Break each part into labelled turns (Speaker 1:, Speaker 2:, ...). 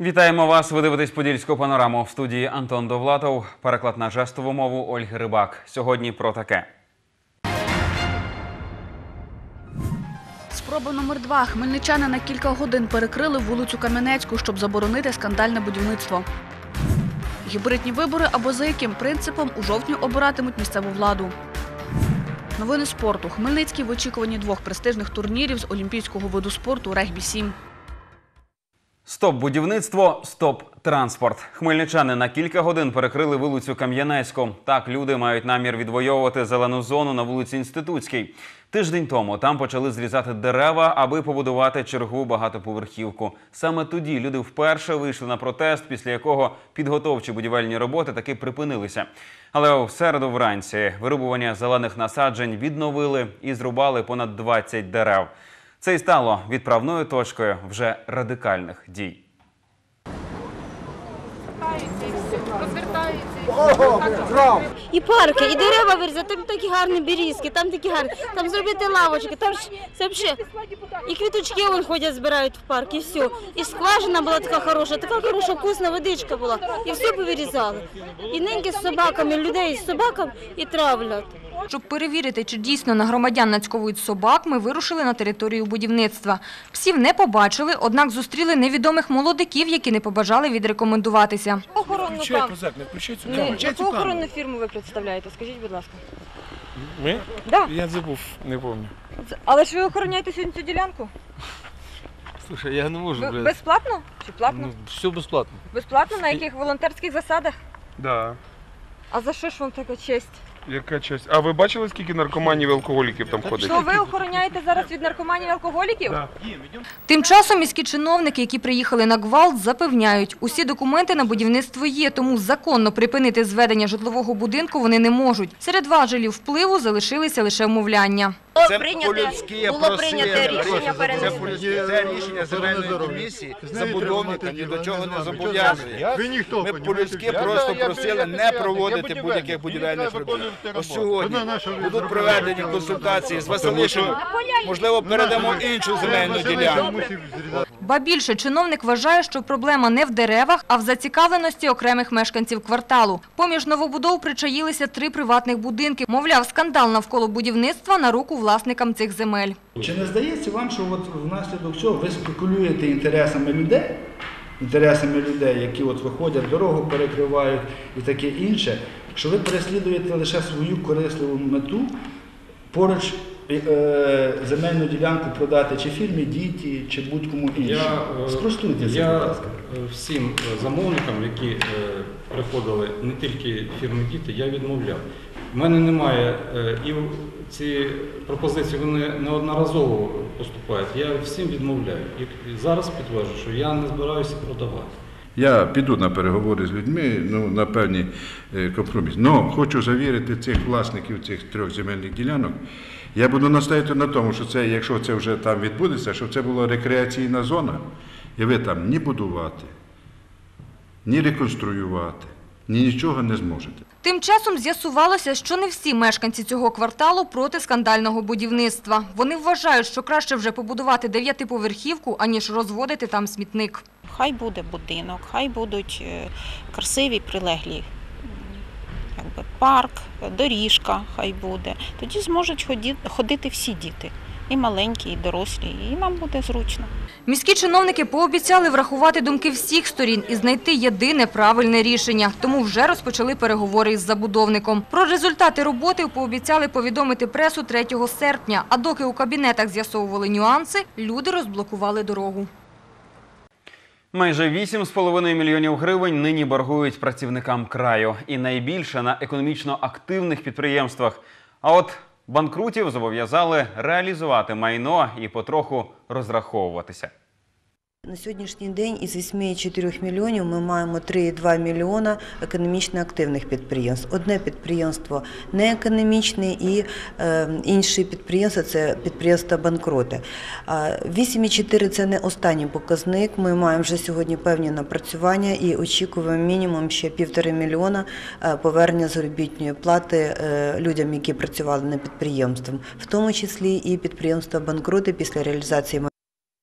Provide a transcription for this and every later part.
Speaker 1: Вітаємо вас! Ви дивитесь «Подільську панораму». В студії Антон Довлатов, переклад на жестову мову Ольги Рибак. Сьогодні про таке.
Speaker 2: Спроба номер 2. Хмельничани на кілька годин перекрили вулицю Кам'янецьку, щоб заборонити скандальне будівництво. Гібридні вибори або за яким принципом у жовтні обиратимуть місцеву владу. Новини спорту. Хмельницький в очікуванні 2 престижних турнірів з олімпійського виду спорту регбі-7.
Speaker 1: Стоп будівництво, стоп транспорт. Хмельничани на кілька годин перекрили вулицю Кам'янецьку. Так люди мають намір відвоювати зелену зону на вулиці Інститутській. Тиждень тому там почали зрізати дерева, аби побудувати чергову багатоповерхівку. Саме тоді люди вперше вийшли на протест, після якого підготовчі будівельні роботи таки припинилися. Але в середу вранці вирубування зелених насаджень відновили і зрубали понад 20 дерев. Це й стало відправною точкою вже радикальних дій.
Speaker 3: І парки, і дерева вирізати, там такі гарні берізки, там такі гарні, там зробити лавочки, там це взагалі, і квіточки вон ходять, збирають в парк, і все. І скважина була така хороша, вкусна водичка була, і все повирізали. І неньки з собаками, людей з собаками і травлять.
Speaker 4: Щоб перевірити, чи дійсно на громадян нацьковують собак, ми вирушили на територію будівництва. Псів не побачили, однак зустріли невідомих молодиків, які не побажали відрекомендуватися.
Speaker 3: Яку охоронну фірму ви представляєте? Скажіть, будь ласка.
Speaker 5: Ми?
Speaker 3: Да.
Speaker 5: Я забув, не пам'ятаю.
Speaker 3: Але ж ви охороняєте сьогодні цю ділянку?
Speaker 5: Слушай, я не можу, блядь.
Speaker 3: Безплатно чи платно?
Speaker 5: Ну, все безплатно.
Speaker 3: Безплатно? На яких волонтерських засадах?
Speaker 5: Да.
Speaker 3: А за що ж вам така честь?
Speaker 5: Яка честь? А ви бачили, скільки наркоманів і алкоголіків там ходить?
Speaker 3: Що ви охороняєте зараз від наркоманів і алкоголіків?
Speaker 5: Да.
Speaker 4: Тим часом міські чиновники, які приїхали на гвалт, запевняють, усі документи на будівництво є, тому законно припинити зведення житлового будинку вони не можуть. Серед важелів впливу залишилися лише вмовляння.
Speaker 6: Це було прийнято рішення перенести.
Speaker 7: Це рішення земельної комісії, забудовника ні до чого не зобов'язує. Ми по-людськи просто просили не проводити будь-яких будівельних робіт. Ось сьогодні будуть проведені консультації з Василишиним. Можливо, передамо іншу земельну ділянку.
Speaker 4: Ба більше, чиновник вважає, що проблема не в деревах, а в зацікавленості окремих мешканців кварталу. Поміж новобудов причаїлися 3 приватних будинки. Мовляв, скандал навколо будівництва на руку власникам цих земель.
Speaker 8: Чи не здається вам, що от внаслідок цього ви спекулюєте інтересами людей, які от виходять, дорогу перекривають і таке інше, що ви переслідуєте лише свою корисливу мету поруч земельну ділянку продати чи фірмі «Діті», чи будь-кому іншому? Спростуйте це, будь ласка.
Speaker 9: Всім замовникам, які приходили, не тільки фірми «Діти», я відмовляв. У мене немає, і ці пропозиції вони неодноразово поступають, я всім відмовляю. І зараз підтверджую, що я не збираюся продавати.
Speaker 10: Я піду на переговори з людьми, на певні компроміси. Але хочу завірити цих власників цих 3 земельних ділянок. Я буду настояти на тому, що це, якщо це вже там відбудеться, щоб це була рекреаційна зона, і ви там ні будувати, ні реконструювати, ні нічого не зможете.
Speaker 4: Тим часом з'ясувалося, що не всі мешканці цього кварталу проти скандального будівництва. Вони вважають, що краще вже побудувати 9-поверхівку, аніж розводити там смітник.
Speaker 11: Хай буде будинок, хай будуть красиві прилеглі парк, доріжка хай буде. Тоді зможуть ходити всі діти, і маленькі, і дорослі, і нам буде зручно.
Speaker 4: Міські чиновники пообіцяли врахувати думки всіх сторін і знайти єдине правильне рішення. Тому вже розпочали переговори із забудовником. Про результати роботи пообіцяли повідомити пресу 3 серпня. А доки у кабінетах з'ясовували нюанси, люди розблокували дорогу.
Speaker 1: Майже 8,5 мільйонів гривень нині боргують працівникам краю. І найбільше на економічно активних підприємствах. А от банкрутів зобов'язали реалізувати майно і потроху розраховуватися.
Speaker 12: На сьогоднішній день із 8,4 мільйонів ми маємо 3,2 мільйона економічно активних підприємств. Одне підприємство неекономічне і інші підприємства – це підприємства-банкроти. 8,4 – це не останній показник. Ми маємо вже сьогодні певні напрацювання і очікуємо мінімум ще 1,5 мільйона повернення заробітної плати людям, які працювали на підприємстві, в тому числі і підприємства-банкроти після реалізації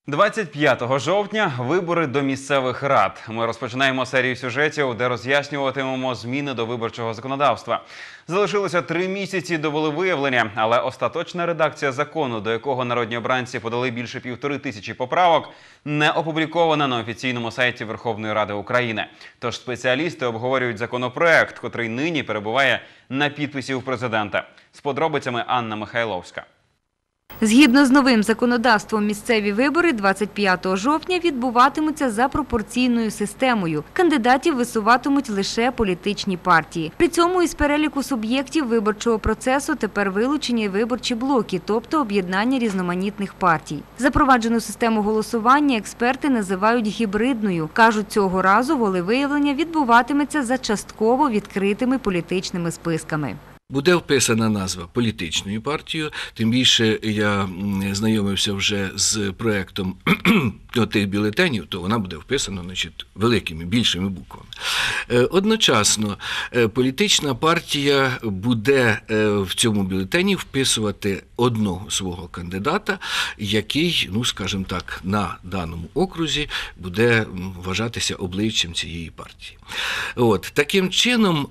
Speaker 1: 25 жовтня – вибори до місцевих рад. Ми розпочинаємо серію сюжетів, де роз'яснюватимемо зміни до виборчого законодавства. Залишилося 3 місяці до волевиявлення, але остаточна редакція закону, до якого народні обранці подали більше 1500 поправок, не опублікована на офіційному сайті Верховної Ради України. Тож спеціалісти обговорюють законопроект, котрий нині перебуває на підписі у президента. З подробицями Анна Михайловська.
Speaker 4: Згідно з новим законодавством, місцеві вибори 25 жовтня відбуватимуться за пропорційною системою. Кандидатів висуватимуть лише політичні партії. При цьому із переліку суб'єктів виборчого процесу тепер вилучені виборчі блоки, тобто об'єднання різноманітних партій. Запроваджену систему голосування експерти називають гібридною. Кажуть, цього разу волевиявлення відбуватиметься за частково відкритими політичними списками.
Speaker 13: Буде вписана назва політичною партією, тим більше я знайомився вже з проєктом тих бюлетенів, то вона буде вписана, великими, більшими буквами. Одночасно, політична партія буде в цьому бюлетені вписувати одного свого кандидата, який, скажімо так, на даному окрузі буде вважатися обличчям цієї партії. Таким чином,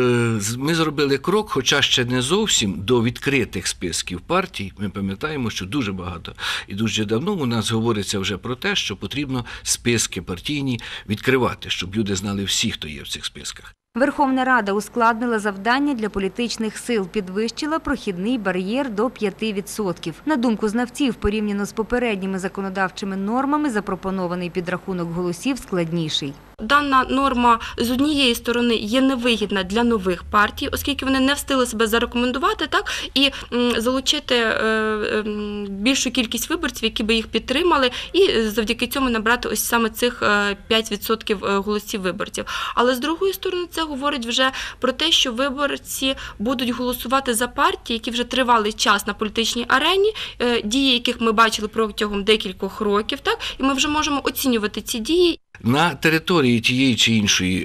Speaker 13: ми зробили крок, хоча ще не зовсім, до відкритих списків партій. Ми пам'ятаємо, що дуже багато і дуже давно у нас говориться вже про те, що потрібно списки партійні відкривати, щоб люди знали всі, хто є в цих списках.
Speaker 4: Верховна Рада ускладнила завдання для політичних сил, підвищила прохідний бар'єр до 5%. На думку знавців, порівняно з попередніми законодавчими нормами, запропонований підрахунок голосів складніший.
Speaker 14: Дана норма, з однієї сторони, є невигідна для нових партій, оскільки вони не встигли себе зарекомендувати і залучити більшу кількість виборців, які би їх підтримали, і завдяки цьому набрати ось саме цих 5% голосів виборців. Але з другої сторони, це говорить вже про те, що виборці будуть голосувати за партії, які вже тривалий час на політичній арені, дії яких ми бачили протягом декількох років, і ми вже можемо оцінювати ці дії.
Speaker 13: На території тієї чи іншої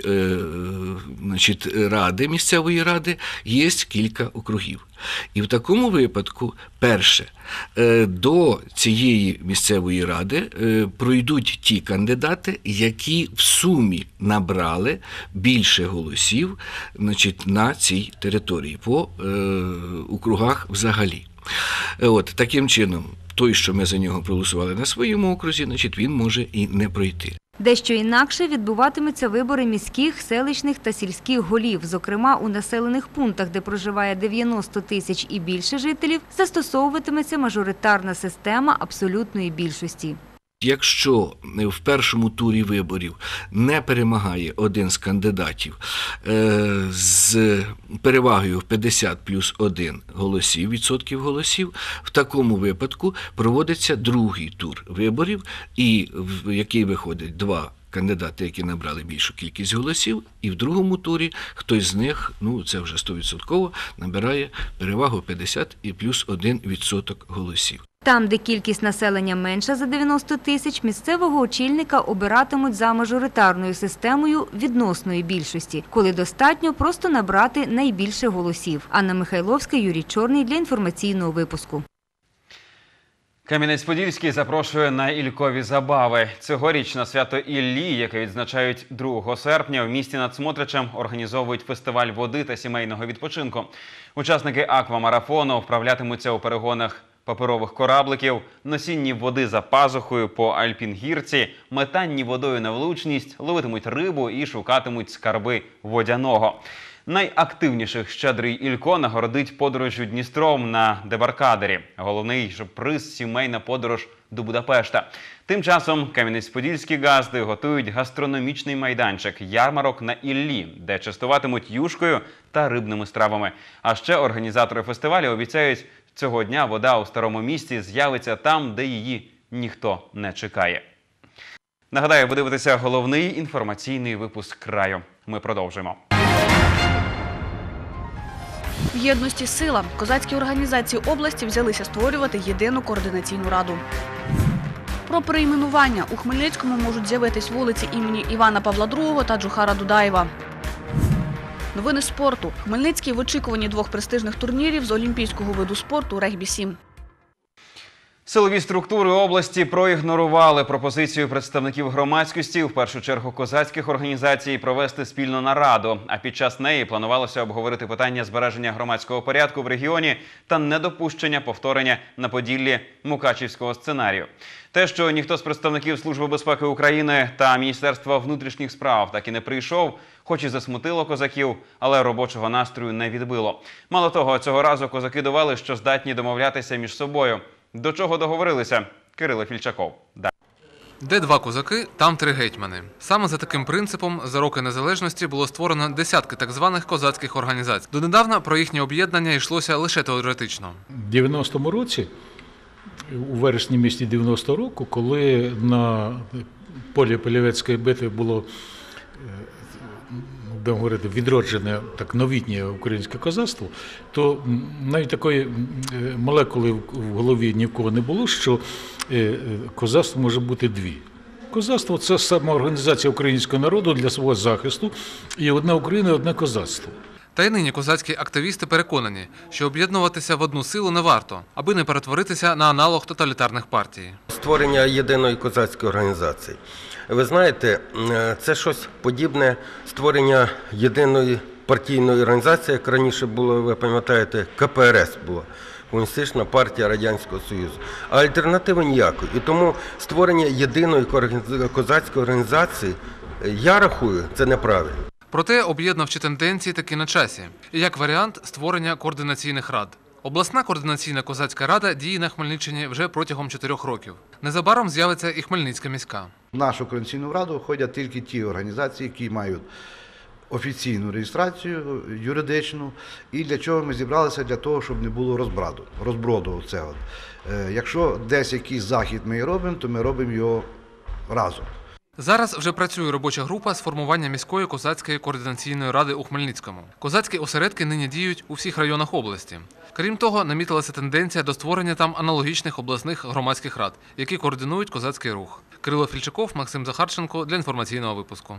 Speaker 13: ради, місцевої ради, є кілька округів. І в такому випадку, перше, до цієї місцевої ради пройдуть ті кандидати, які в сумі набрали більше голосів на цій території, по округах взагалі. Таким чином, той, що ми за нього проголосували на своєму окрузі, він може і не пройти.
Speaker 4: Дещо інакше відбуватимуться вибори міських, селищних та сільських голів. Зокрема, у населених пунктах, де проживає 90 тисяч і більше жителів, застосовуватиметься мажоритарна система абсолютної більшості.
Speaker 13: Якщо в першому турі виборів не перемагає один з кандидатів з перевагою в 50+1 відсотків голосів, в такому випадку проводиться другий тур виборів, в який виходять 2 кандидати, які набрали більшу кількість голосів, і в другому турі хтось з них, це вже 100%, набирає перевагу 50+1 відсоток голосів.
Speaker 4: Там, де кількість населення менша за 90 тисяч, місцевого очільника обиратимуть за мажоритарною системою відносної більшості, коли достатньо просто набрати найбільше голосів. Анна Михайловська, Юрій Чорний для інформаційного випуску.
Speaker 1: Кам'янець-Подільський запрошує на ількові забави. Цьогоріч на свято Іллі, яке відзначають 2 серпня, в місті над Смотричем організовують фестиваль води та сімейного відпочинку. Учасники аквамарафону вправлятимуться у перегонах паперових корабликів, носінні води за пазухою по Альпінгірці, метанні водою на влучність, ловитимуть рибу і шукатимуть скарби водяного. Найактивніших щедрий Ілько нагородить подорожжю Дністром на дебаркадері. Головний приз – сімейна подорож до Будапешта. Тим часом Кам'янець-Подільські газди готують гастрономічний майданчик «Ярмарок на Іллі», де частуватимуть юшкою та рибними стравами. А ще організатори фестивалю обіцяють, цього дня вода у Старому Місті з'явиться там, де її ніхто не чекає. Нагадаю, ви дивитеся головний інформаційний випуск краю. Ми продовжуємо.
Speaker 2: В єдності сила. Козацькі організації області взялися створювати єдину координаційну раду. Про перейменування. У Хмельницькому можуть з'явитись вулиці імені Івана Павла II та Джохара Дудаєва. Новини спорту. Хмельницький в очікуванні 2 престижних турнірів з олімпійського виду спорту регбі-7.
Speaker 1: Силові структури області проігнорували пропозицію представників громадськості, в першу чергу козацьких організацій, провести спільну нараду. А під час неї планувалося обговорити питання збереження громадського порядку в регіоні та недопущення повторення на Поділлі мукачівського сценарію. Те, що ніхто з представників Служби безпеки України та Міністерства внутрішніх справ так і не прийшов, хоч і засмутило козаків, але робочого настрою не відбило. Мало того, цього разу козаки довели, що здатні домовлятися між собою. До чого договорилися? Кирило Фільчаков.
Speaker 15: Де два козаки, там три гетьмани. Саме за таким принципом за роки незалежності було створено десятки так званих козацьких організацій. Донедавна про їхнє об'єднання йшлося лише теоретично.
Speaker 16: У 90-му році, у вересні місяці 90-го року, коли на полі Полівецької битви було, будемо говорити, відроджене так новітнє українське козацтво, то навіть такої молекули в голові ні в кого не було, що козацтво може бути дві. Козацтво – це самоорганізація українського народу для свого захисту, і одна Україна – одне козацтво.
Speaker 15: Та й нині козацькі активісти переконані, що об'єднуватися в одну силу не варто, аби не перетворитися на аналог тоталітарних партій.
Speaker 17: Створення єдиної козацької організації. Ви знаєте, це щось подібне створення єдиної партійної організації, як раніше було, ви пам'ятаєте, КПРС було. Комуністична партія Радянського Союзу. А альтернативи ніякої. І тому створення єдиної козацької організації, я рахую, це неправильно.
Speaker 15: Проте об'єднавчі тенденції таки на часі. І як варіант створення координаційних рад. Обласна координаційна козацька рада діє на Хмельниччині вже протягом 4 років. Незабаром з'явиться і Хмельницька міська.
Speaker 18: В нашу координаційну раду входять тільки ті організації, які мають офіційну реєстрацію, юридичну. І для чого ми зібралися? Для того, щоб не було розброду. Якщо десь якийсь захід ми і робимо, то ми робимо його разом.
Speaker 15: Зараз вже працює робоча група з формування міської козацької координаційної ради у Хмельницькому. Козацькі осередки нині діють у всіх районах області. Крім того, намітилася тенденція до створення там аналогічних обласних громадських рад, які координують козацький рух. Кирило Фільчаков, Максим Захарченко для інформаційного випуску.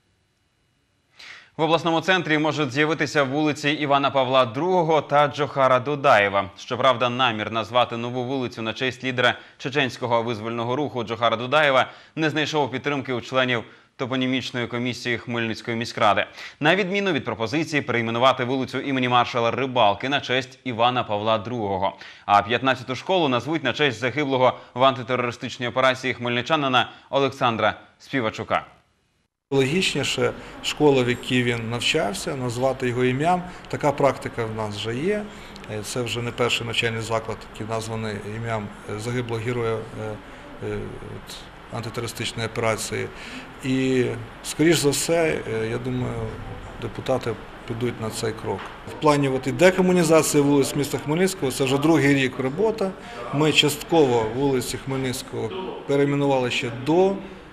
Speaker 1: В обласному центрі можуть з'явитися вулиці Івана Павла II та Джохара Дудаєва. Щоправда, намір назвати нову вулицю на честь лідера чеченського визвольного руху Джохара Дудаєва не знайшов підтримки у членів топонімічної комісії Хмельницької міськради. На відміну від пропозиції перейменувати вулицю імені маршала Рибалки на честь Івана Павла II. А 15-ту школу назвуть на честь загиблого в антитерористичній операції хмельничанина Олександра Співачука.
Speaker 19: Логічніше школа, в якій він навчався, назвати його ім'ям. Така практика в нас вже є. Це вже не перший навчальний заклад, який названий ім'ям загиблого героя антитерористичної операції. І, скоріш за все, я думаю, депутати підуть на цей крок. В плані декомунізації вулиць міста Хмельницького це вже другий рік робота. Ми частково вулиці Хмельницького перейменували ще до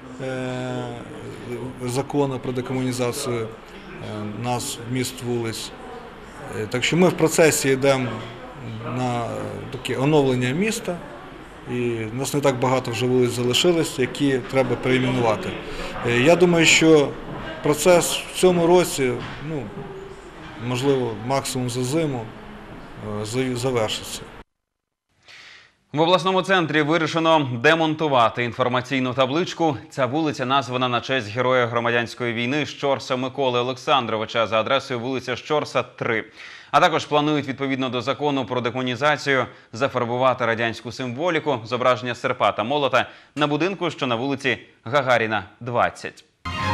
Speaker 19: закону про декомунізацію назв міст вулиць. Так що ми в процесі йдемо на таке оновлення міста, і в нас не так багато вже вулиць залишилось, які треба перейменувати. Я думаю, що процес в цьому році, можливо, максимум за зиму, завершиться.
Speaker 1: В обласному центрі вирішено демонтувати інформаційну табличку. Ця вулиця названа на честь героя громадянської війни Щорса Миколи Олександровича за адресою вулиця Щорса, 3. А також планують, відповідно до закону про декомунізацію, зафарбувати радянську символіку, зображення серпа та молота на будинку, що на вулиці Гагаріна, 20.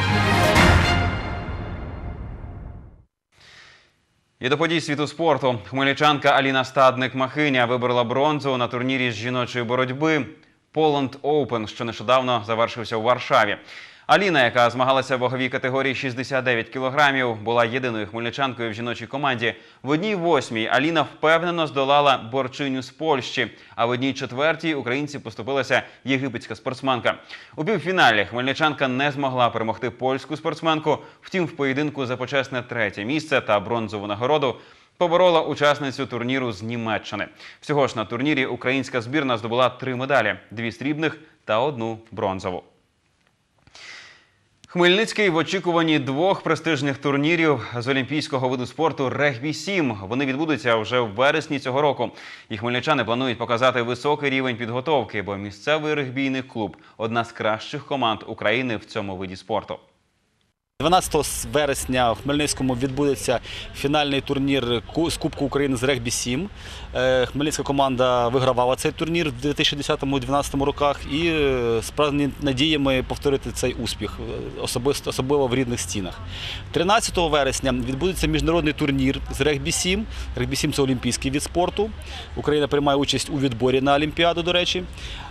Speaker 1: І до подій світу спорту. Хмельничанка Аліна Стадник-Махиня виборола бронзу на турнірі з жіночої боротьби Poland Open, що нещодавно завершився у Варшаві. Аліна, яка змагалася в ваговій категорії 69 кілограмів, була єдиною хмельничанкою в жіночій команді. В 1/8 Аліна впевнено здолала борчиню з Польщі, а в 1/4 українці поступилася єгипетська спортсменка. У півфіналі хмельничанка не змогла перемогти польську спортсменку, втім в поєдинку за почесне 3-є місце та бронзову нагороду поборола учасницю турніру з Німеччини. Всього ж на турнірі українська збірна здобула 3 медалі – 2 срібних та 1 бронзову. Хмельницький в очікуванні двох престижних турнірів з олімпійського виду спорту регбі-7. Вони відбудуться вже в вересні цього року. І хмельничани планують показати високий рівень підготовки, бо місцевий регбійний клуб – одна з кращих команд України в цьому виді спорту.
Speaker 20: 12 вересня в Хмельницькому відбудеться фінальний турнір з Кубку України з регбі-7. Хмельницька команда вигравала цей турнір в 2010-2012 роках і справді надіями повторити цей успіх, особливо в рідних стінах. 13 вересня відбудеться міжнародний турнір з регбі-7. Регбі-7 – це олімпійський вид спорту. Україна приймає участь у відборі на Олімпіаду, до речі.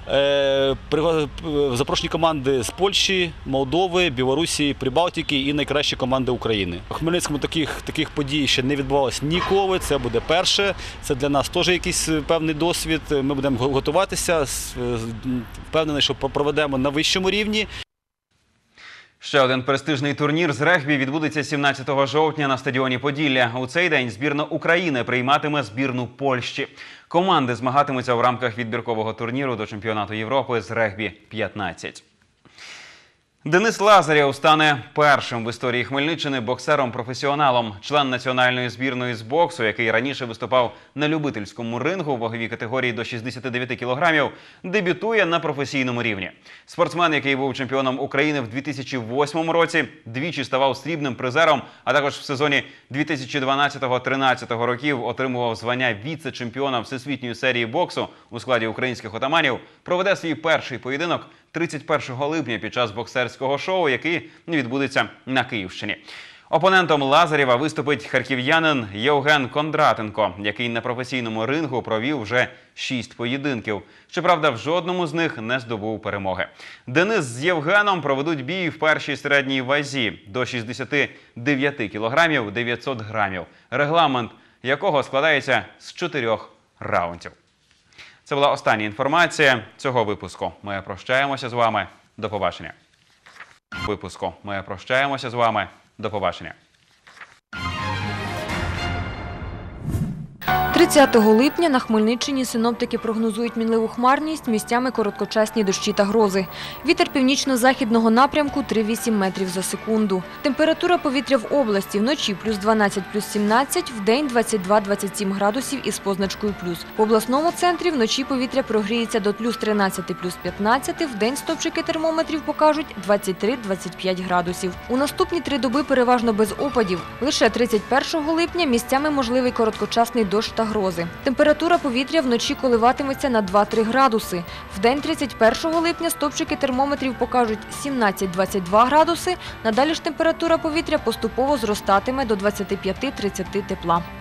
Speaker 20: Запрошені команди з Польщі, Молдови, Білорусі, Прибалтики і найкращі команди України. У Хмельницькому таких подій ще не відбувалося ніколи, це буде перше. Це для нас теж якийсь певний досвід. Ми будемо готуватися, впевнений, що проведемо на вищому рівні.
Speaker 1: Ще один престижний турнір з регбі відбудеться 17 жовтня на стадіоні Поділля. У цей день збірна України прийматиме збірну Польщі. Команди змагатимуться в рамках відбіркового турніру до чемпіонату Європи з регбі-15. Денис Лазарєв стане першим в історії Хмельниччини боксером-професіоналом. Член національної збірної з боксу, який раніше виступав на любительському рингу в ваговій категорії до 69 кілограмів, дебютує на професійному рівні. Спортсмен, який був чемпіоном України в 2008 році, двічі ставав срібним призером, а також в сезоні 2012-13 років отримував звання віце-чемпіона всесвітньої серії боксу у складі українських отаманів, проведе свій перший поєдинок 31 липня під час боксерського шоу, який відбудеться на Київщині. Опонентом Лазарєва виступить харків'янин Євген Кондратенко, який на професійному рингу провів вже 6 поєдинків. Щоправда, в жодному з них не здобув перемоги. Денис з Євгеном проведуть бій в першій середній вазі до 69 кілограмів 900 грамів, регламент якого складається з 4 раундів. Це була остання інформація цього випуску. Ми прощаємося з вами. До побачення.
Speaker 4: 30 липня на Хмельниччині синоптики прогнозують мінливу хмарність, місцями короткочасні дощі та грози. Вітер північно-західного напрямку 3,8 метрів за секунду. Температура повітря в області вночі плюс 12, плюс 17, вдень 22-27 градусів із позначкою плюс. В обласному центрі вночі повітря прогріється до плюс 13, плюс 15, вдень стовпчики термометрів покажуть 23-25 градусів. У наступні 3 доби переважно без опадів. Лише 31 липня місцями можливий короткочасний дощ та грози. Температура повітря вночі коливатиметься на 2-3 градуси. Вдень 31 липня стовпчики термометрів покажуть 17-22 градуси. Надалі ж температура повітря поступово зростатиме до 25-30 тепла.